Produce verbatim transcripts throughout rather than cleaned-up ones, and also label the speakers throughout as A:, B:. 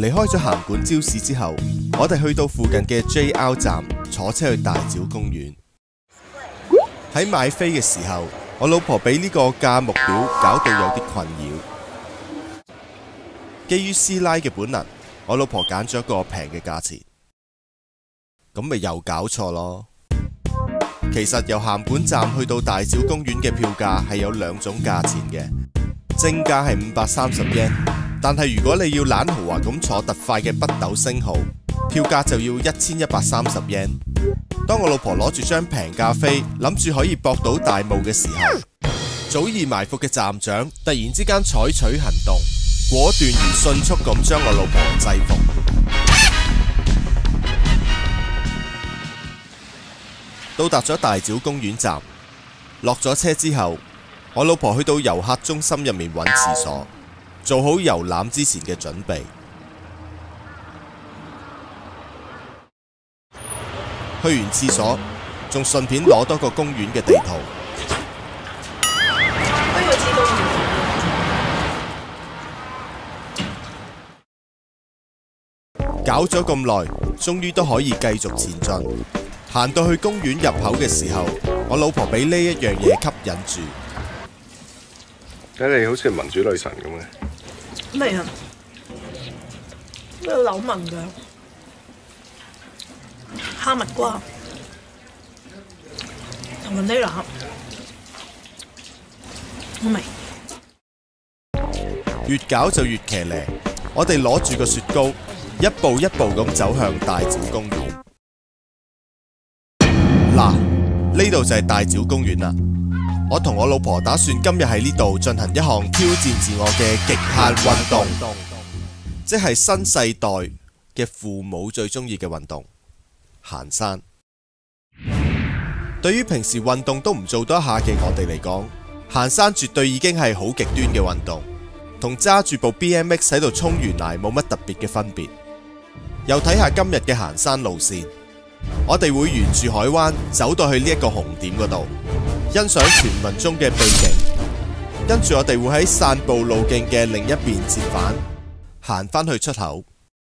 A: 離開咗函館朝市之後，我哋去到附近嘅 J R 站，坐車去大沼公園。喺買飛嘅時候，我老婆俾呢個價目表搞到有啲困擾。基於師奶嘅本能，我老婆揀咗一個平嘅價錢，咁咪又搞錯咯。其實由函館站去到大沼公園嘅票價係有兩種價錢嘅，正價係五百三十 yen， 但係如果你要懶豪華咁坐特快嘅北斗星號，票價就要一千一百三十 yen。當我老婆攞住張平價飛，諗住可以博到大霧嘅時候，早已埋伏嘅站長突然之間採取行動，果斷而迅速咁將我老婆制服。到達咗大沼公園站，落咗車之後，我老婆去到遊客中心入面揾廁所，做好遊覽之前嘅準備。去完廁所，仲順便攞多個公園嘅地圖。搞咗咁耐，終於都可以繼續前進。行到去公園入口嘅時候，我老婆俾呢一樣嘢吸引住。
B: 睇你好似民主女神咁嘅。
C: 咩啊？咩柳紋㗎？哈密瓜同埋呢兩盒，好味。
A: 越搞就越騎呢，我哋攞住個雪糕，一步一步咁走向大沼公園。嗱，呢度就係大沼公園啦。我同我老婆打算今日喺呢度進行一項挑戰自我嘅極限運動，即係新世代嘅父母最中意嘅運動——行山。對於平時運動都唔做多一下嘅我哋嚟講，行山絕對已經係好極端嘅運動，同揸住部 B M X 喺度沖完泥冇乜特別嘅分別。又睇下今日嘅行山路線。我哋會沿住海灣走到去呢一個紅點嗰度，欣賞傳聞中嘅秘境。跟住我哋會喺散步路徑嘅另一邊折返，行返去出口。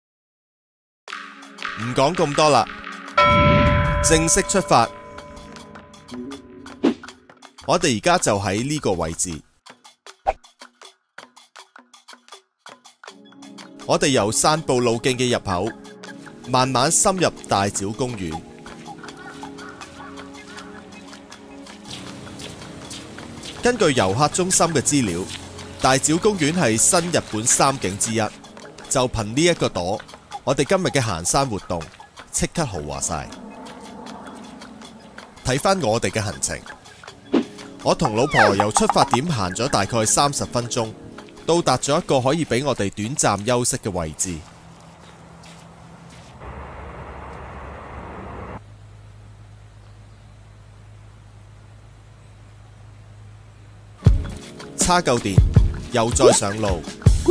A: 唔講咁多啦，正式出發。我哋而家就喺呢個位置。我哋由散步路徑嘅入口慢慢深入大沼公園。根據遊客中心嘅資料，大沼公園係新日本三景之一。就憑呢一個朵，我哋今日嘅行山活動即刻豪華晒。睇返我哋嘅行程，我同老婆由出發點行咗大概三十分鐘，到達咗一個可以俾我哋短暫休息嘅位置。叉夠電，又再上路。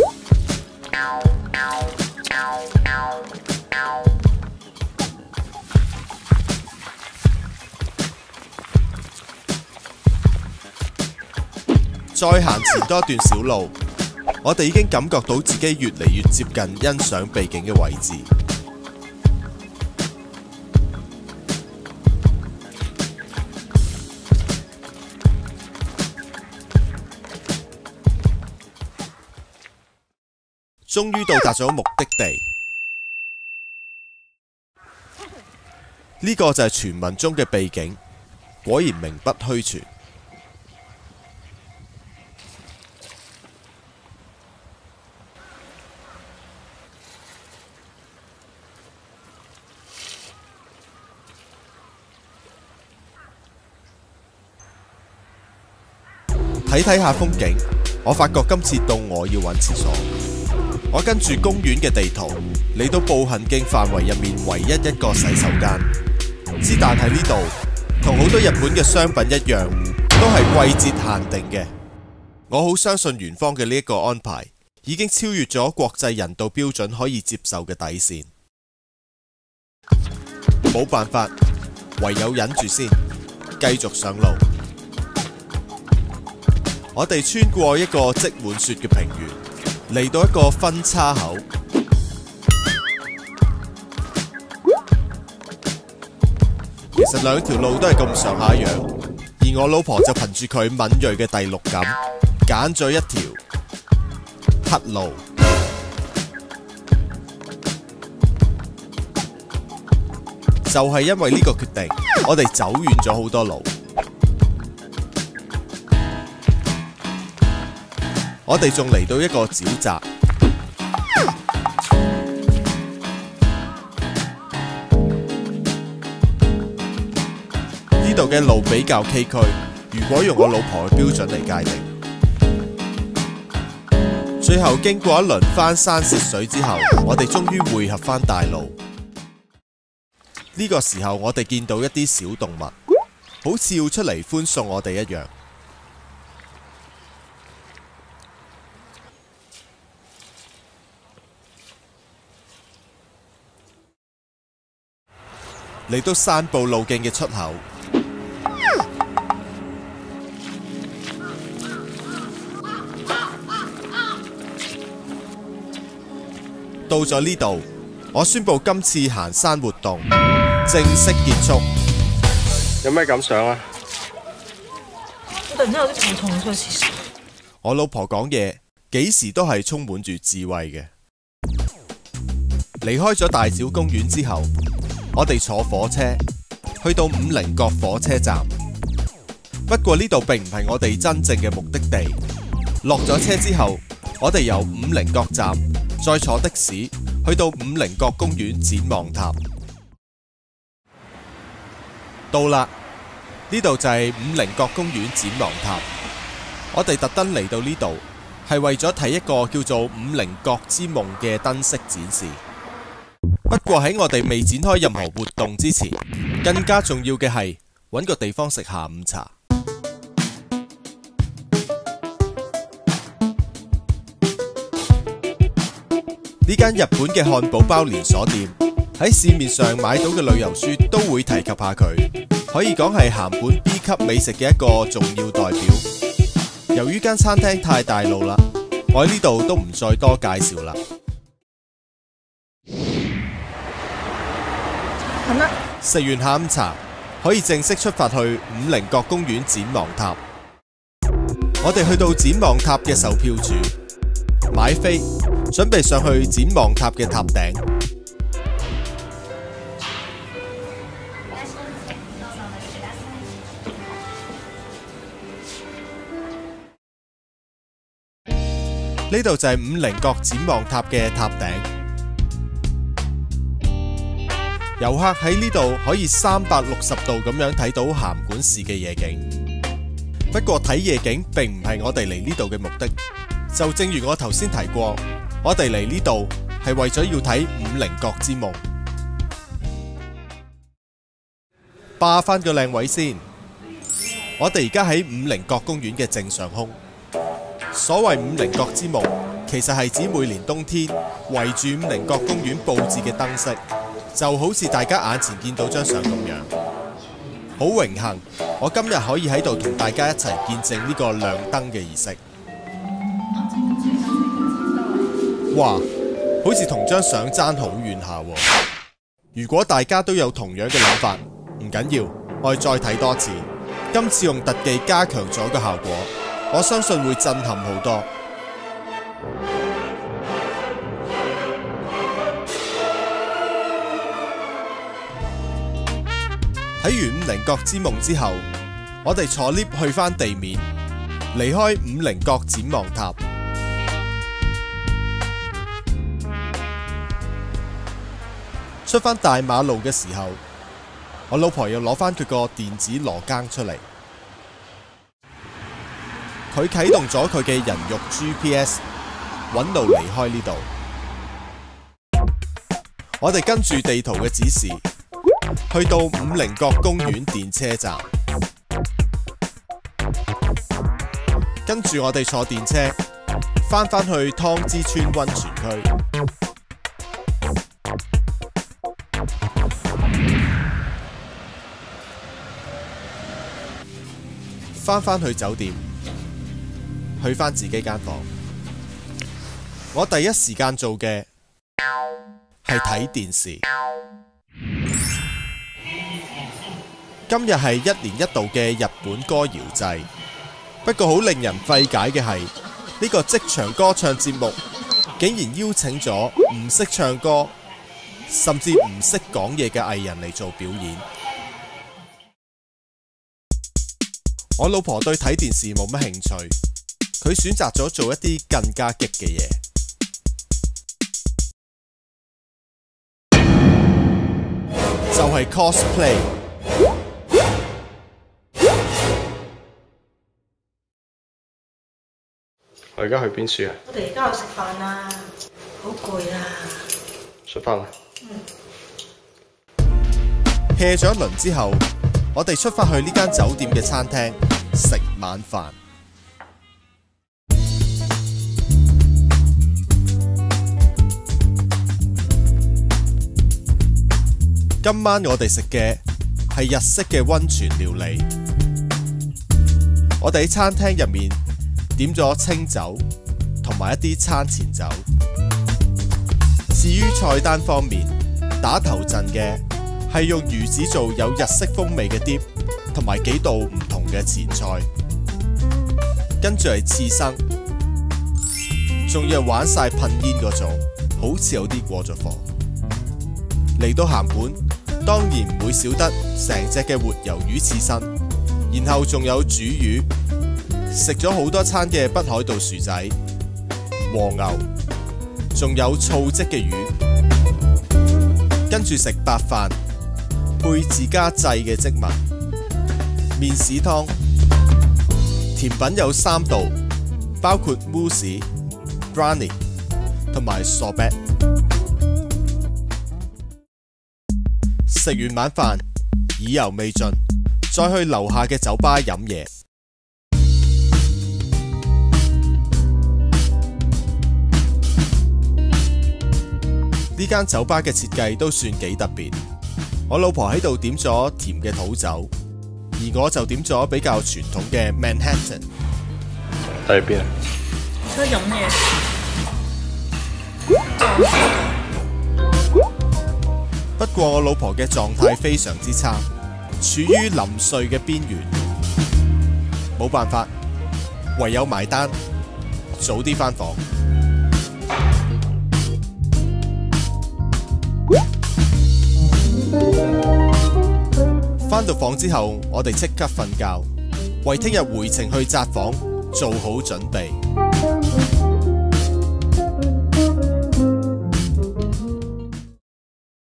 A: 再行前多一段小路，我哋已經感覺到自己越嚟越接近欣賞秘境嘅位置。終於到達咗目的地，呢個就係傳聞中嘅秘境，果然名不虛傳。睇睇下風景，我發覺今次到我要揾廁所。我跟住公園嘅地圖嚟到步行徑範圍入面唯一一個洗手間，之但喺呢度同好多日本嘅商品一樣，都係季節限定嘅。我好相信園方嘅呢一個安排已經超越咗國際人道標準可以接受嘅底線。冇辦法，唯有忍住先，繼續上路。我哋穿過一個積滿雪嘅平原，嚟到一個分叉口， 實兩條路都係咁上下樣，而我老婆就憑住佢敏鋭嘅第六感，揀咗一條黑路。就係因為呢個決定，我哋走遠咗好多路。我哋仲嚟到一個沼澤，呢度嘅路比較崎嶇，如果用我老婆嘅標準嚟界定。最後經過一輪翻山涉水之後，我哋終於匯合翻大路。呢個時候我哋見到一啲小動物，好似要出嚟歡送我哋一樣。嚟到散步路徑嘅出口，到咗呢度，我宣布今次行山活動正式結束。
B: 有咩感想啊？
D: 我突然之間有啲頭痛，所以其實
A: 我老婆講嘢幾時都係充滿住智慧嘅。離開咗大沼公園之後，我哋坐火車去到五稜郭火車站。不過呢度並唔係我哋真正嘅目的地。落咗車之後，我哋由五稜郭站再坐的士去到五稜郭公園展望塔。到啦，呢度就係五稜郭公園展望塔。我哋特登嚟到呢度，係為咗睇一個叫做五稜郭之夢嘅燈飾展示。不過喺我哋未展開任何活動之前，更加重要嘅係揾個地方食下午茶。呢間日本嘅漢堡包連鎖店，喺市面上買到嘅旅遊書都會提及下佢，可以講係鹹本 B 級美食嘅一個重要代表。由於間餐廳太大路啦，我喺呢度都唔再多介紹啦。食完下午茶，可以正式出發去五稜郭公園展望塔。我哋去到展望塔嘅售票處買飛，準備上去展望塔嘅塔頂。呢度就係五稜郭展望塔嘅塔頂。遊客喺呢度可以三百六十度咁樣睇到函館市嘅夜景。不過睇夜景並唔係我哋嚟呢度嘅目的。就正如我頭先提過，我哋嚟呢度係為咗要睇五稜郭之夢。霸返個靚位先。我哋而家喺五稜郭公園嘅正上空。所謂五稜郭之夢，其實係指每年冬天圍住五稜郭公園佈置嘅燈飾。就好似大家眼前見到張相咁樣，好榮幸我今日可以喺度同大家一齊見證呢個亮燈嘅儀式。哇，好似同張相爭好遠下喎。如果大家都有同樣嘅諗法，唔緊要，我哋再睇多次。今次用特技加強咗個效果，我相信會震撼好多。睇完五稜郭之夢之後，我哋坐 lift 去返地面，離開五稜郭展望塔。出返大馬路嘅時候，我老婆又攞返佢個電子羅庚出嚟，佢啟動咗佢嘅人肉 G P S， 揾路離開呢度。我哋跟住地圖嘅指示，去到五稜郭公園電車站，跟住我哋坐電車返返去湯之村溫泉區。返返去酒店，去返自己間房。我第一時間做嘅係睇電視。 今日係一年一度嘅日本歌謠祭，不過好令人費解嘅係，呢個職場歌唱節目竟然邀請咗唔識唱歌，甚至唔識講嘢嘅藝人嚟做表演。我老婆對睇電視冇乜興趣，佢選擇咗做一啲更加激嘅嘢。就係 cosplay。
B: 我而家去邊處啊？
D: 我哋而家去食飯啦，好攰啊！
B: 出返啦。
A: hea 咗一輪之後，我哋出返去呢間酒店嘅餐廳食晚飯。今晚我哋食嘅係日式嘅溫泉料理。我哋喺餐廳入面點咗清酒同埋一啲餐前酒。至於菜單方面，打頭陣嘅係用魚子做有日式風味嘅碟，同埋幾道唔同嘅前菜。跟住係刺身，仲要玩晒噴煙嗰種，好似有啲過咗火。嚟到鹹館，當然唔會少得成隻嘅活魷魚刺身，然後仲有煮魚，食咗好多餐嘅北海道薯仔、和牛，仲有醋漬嘅魚，跟住食白飯，配自家製嘅漬物、麵豉湯，甜品有三道，包括 mousse、brownie 同埋 sorbet。食完晚飯，意猶未盡，再去樓下嘅酒吧飲嘢。呢間酒吧嘅設計都算幾特別。我老婆喺度點咗甜嘅土酒，而我就點咗比較傳統嘅 Manhattan。
B: 睇邊啊？
D: 想飲嘢。
A: 不過我老婆嘅狀態非常之差，處於臨睡嘅邊緣，冇辦法，唯有埋單，早啲返房。返到房之後，我哋即刻瞓覺，為聽日回程去札幌做好準備。